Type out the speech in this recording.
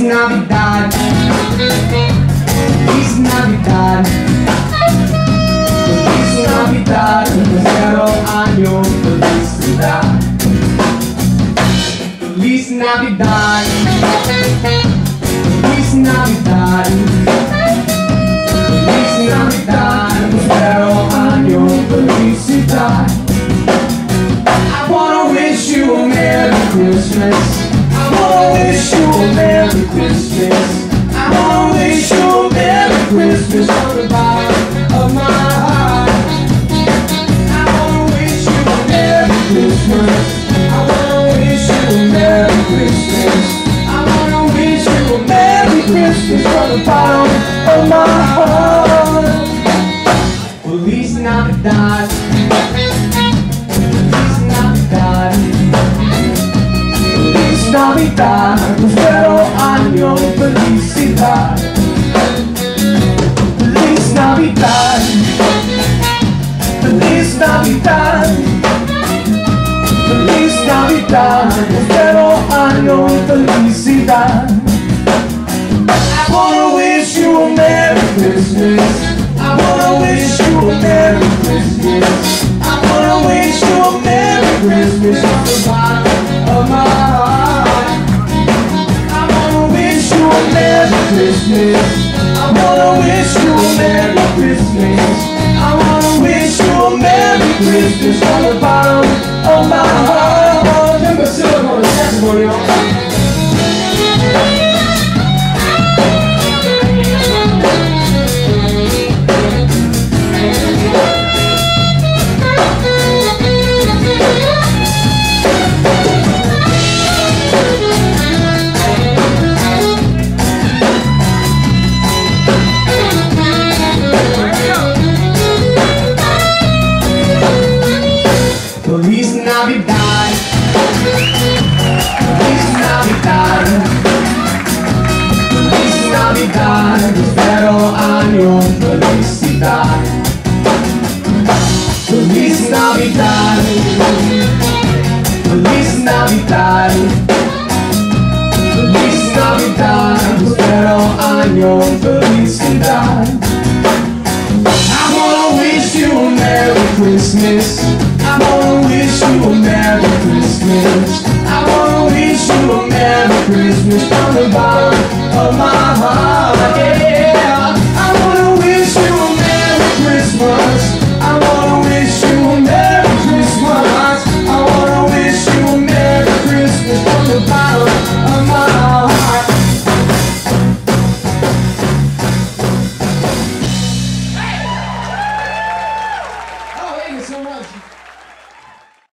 Navidad, Feliz Navidad, Feliz Navidad, prospero año, felicidad. Feliz Navidad, Feliz Navidad, Feliz Navidad, prospero año, felicidad. I wanna wish you a Merry Christmas. I wanna wish you a Merry Christmas. I wanna wish you a Merry Christmas from the bottom of my heart. I wanna wish you a Merry Christmas. I wanna wish you a Merry Christmas. I wanna wish you a Merry Christmas from the bottom of my heart. Feliz Navidad, Feliz Navidad, Feliz Navidad, prospero año, felicidad. Feliz Navidad, Feliz Navidad, Feliz Navidad, prospero año, felicidad. I wanna wish you a Merry Christmas. I wanna wish you a Merry Christmas. I wanna wish you a Merry Christmas from the bottom of my heart. I wanna wish you a Merry Christmas. I wanna wish you a Merry Christmas. I wanna wish you a Merry Christmas from the bottom of my heart. Remember, still on the saxophone, y'all. Feliz Navidad, Feliz Navidad, Feliz Navidad, prospero año, felicidad. Feliz Navidad, Feliz Navidad, Feliz Navidad, prospero año, felicidad. I wanna wish you a Merry Christmas. I wanna wish you a Merry Christmas. I wanna wish you a Merry Christmas from the bottom of my